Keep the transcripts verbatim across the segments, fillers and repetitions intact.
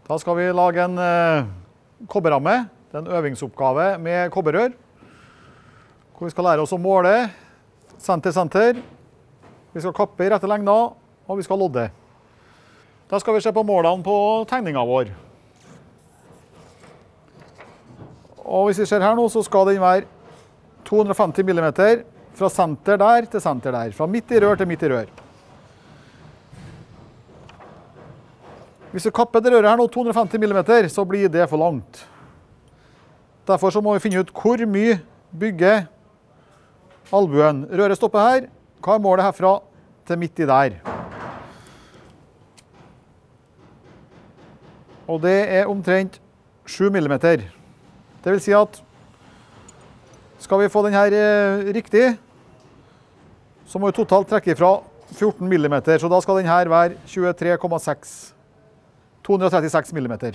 Da skal vi lage en eh, kobberramme. Det er en øvingsoppgave med kobberrør. Hvor vi skal lære oss å måle senter-senter. Vi skal kappe i rette lengder, og vi skal lodde. Da skal vi se på målene på tegningen vår. Og hvis vi ser her nå, så skal den være to hundre og femti millimeter fra senter der til senter der. Fra midt i rør til midt i rør. Hvis vi kapper det røret her nå to hundre og femti millimeter, så blir det for langt. Derfor så må vi finne ut hvor mye bygger albuen. Røret stopper her. Hva er målet herfra til midt i der? Og det er omtrent sju millimeter. Det vil si at skal vi få den her riktig, så må vi totalt trekke fra fjorten millimeter. Så da skal den her være tjuetre komma seks. to hundre og trettiseks millimeter.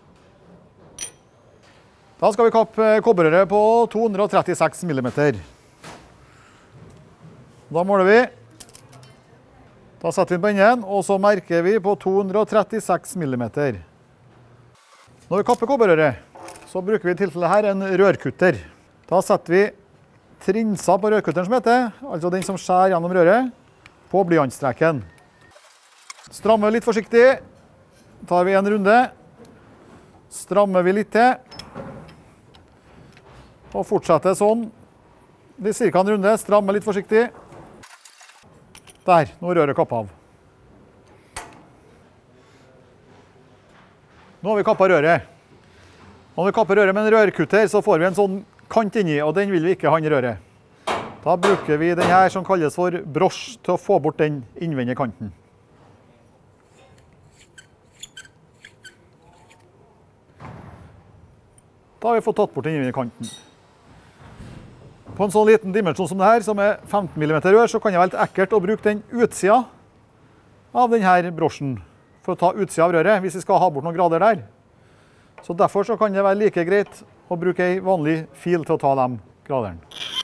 Da skal vi kappe kobberrøret på to hundre og trettiseks millimeter. Da måler vi. Da setter vi på enden, og så merker vi på to hundre og trettiseks millimeter. Når vi kapper kobberrøret, så bruker vi i tilfellet her en rørkutter. Da setter vi trinser på rørkutteren som heter, altså den som skjærer gjennom røret, på blyantstreken. Strammer litt forsiktig. Tar vi en runde, strammer vi litt til, og fortsetter sånn. Det er cirka en runde, strammer litt forsiktig. Der, nå er røret kappet av. Nå har vi kappet røret. Når vi kapper røret med en rørkutter, så får vi en sånn kant inni, og den vil vi ikke ha i røret. Da bruker vi den her som kalles for brosj til å få bort den innvendige kanten. Da har vi fått tatt bort den innvendige kanten. På en sånn liten dimensjon som det her, som er femten millimeter rør, så kan det være litt ekkelt å bruke den utsida av denne brosjen for å ta utsida av røret, hvis vi skal ha bort noen grader der. Så derfor så kan det være like greit å bruke en vanlig fil til å ta de graderne.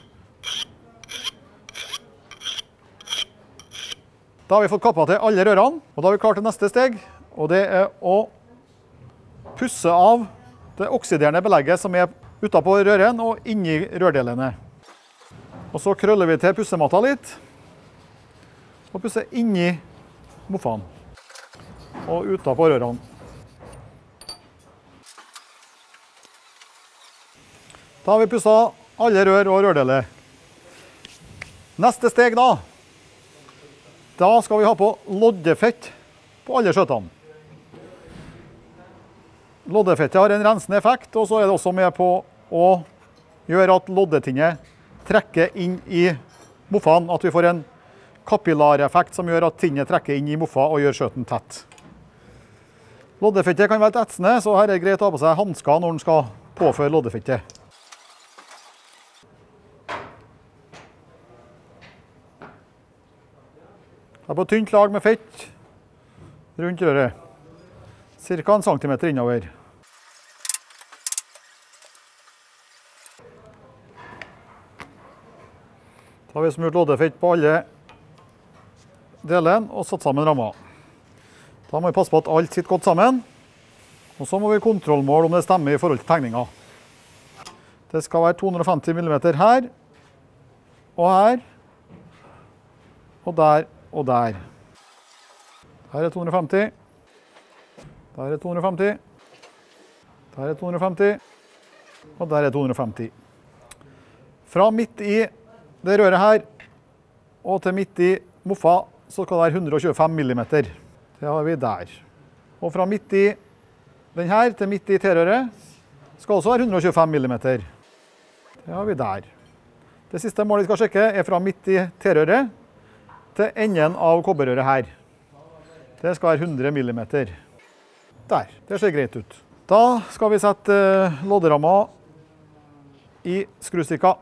Da har vi fått kappet til alle rørene, og da har vi klart til neste steg, og det er å pusse av det oksiderende belegget som er utenpå røren og inni rørdelene. Og så krøller vi til pussematta litt, og pusser inni moffene og utenpå rørene. Da har vi pusset alle rør og rørdeler. Neste steg da, da skal vi ha på loddefett på alle skjøtene. Loddefettet har en rensende effekt, og så er det også med på å gjøre at loddetinnet trekker inn i moffene, at vi får en kapillareffekt som gjør at tinnet trekker inn i moffa og gjør skjøten tett. Loddefettet kan være litt etsende, så her er det greit å ha på seg handsker når den skal påføre loddefettet. Jeg er på tynt lag med fett rundt røret. Cirka en centimeter innover. Da har vi smurt loddefett på alle delene og satt sammen rammer. Da må vi passe på at alt sitter godt sammen. Og så må vi kontrollmåle om det stemmer i forhold til tegningen. Det skal være to hundre og femti millimeter her, og her, og der, og der. Her er to hundre og femti. Der er to hundre og femti, der er to hundre og femti, og der er to hundre og femti. Fra midt i det røret her, og til midt i moffa, så skal det være hundre og tjuefem millimeter. Det har vi der. Og fra midt i den her, til midt i T-røret, skal også være hundre og tjuefem millimeter. Det har vi der. Det siste målet vi skal sjekke er fra midt i T-røret, til enden av kobberrøret her. Det skal være hundre millimeter. Der, det ser greit ut. Da skal vi sette lodderamma i skrustikker.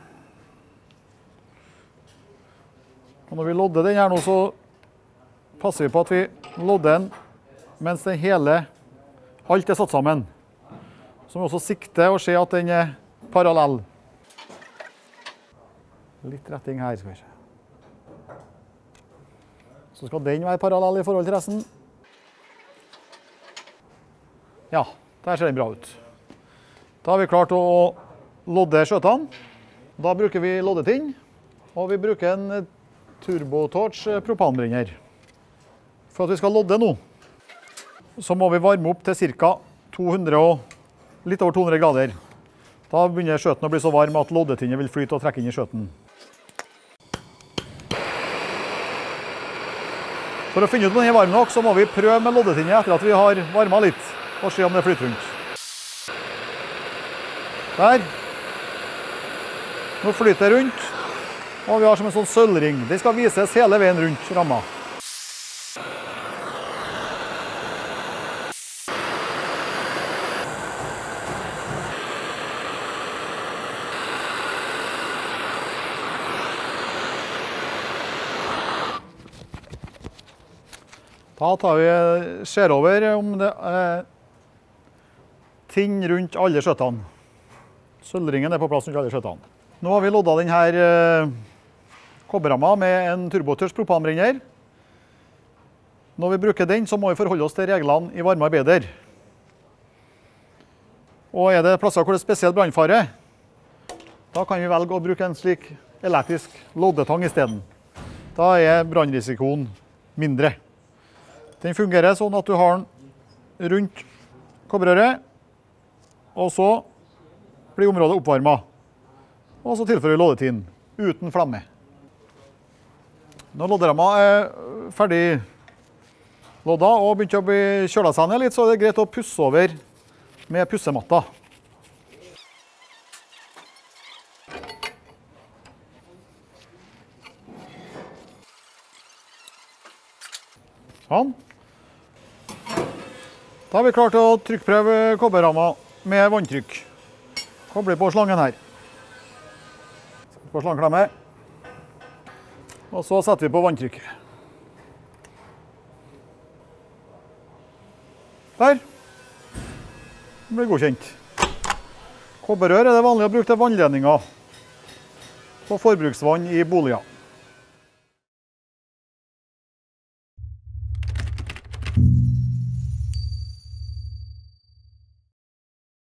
Og når vi lodder den her nå, så passer vi på at vi lodder den mens den hele, alt er satt sammen. Så må vi også sikte og se at den er parallell. Litt retting her, skal vi se. Så skal den være parallell i forhold til resten. Ja, der ser den bra ut. Da har vi klart å lodde skjøtene. Da bruker vi loddetinn, og vi bruker en Turbotorch propanbrenner. For at vi skal lodde nå, så må vi varme opp til ca. to hundre og litt over to hundre grader. Da begynner skjøten å bli så varm at loddetinnet vil flyte og trekke inn i skjøten. For å finne ut om den er varm nok, så må vi prøve med loddetinnet etter at vi har varmet litt, og se om det flyter rundt. Der. Nå flyter det rundt, og vi har som en sånn sølvring. Den skal vises hele veien rundt ramma. Da tar vi ser over om det er tinn rundt alle skjøtene. Sølvringen er på plass rundt alle skjøtene. Nå har vi loddet denne eh, kobberramma med en Turbotorch propanbrenner. Når vi bruker den, så må vi forholde oss til reglene i varmearbeider. Og er det plasser hvor det er spesiell brannfare, da kan vi velge å bruke en slik elektrisk loddetang i stedet. Da er brannrisikoen mindre. Den fungerer sånn at du har den rundt kobberrøret, og så blir området oppvarmet. Og så tilfører vi loddetinn uten flamme. Når lodderamma er ferdig lodda og begynner å bli kjølet seg ned litt, så er det greit å pusse over med pussematta. Sånn. Da har vi klart å trykkprøve kobberramma med vanntrykk. Kobler på slangen her. På slangeklemme. Og så setter vi på vanntrykket. Der. Det blir godkjent. Kobberrør er det vanlig å bruke til vannledninger på forbruksvann i boliger.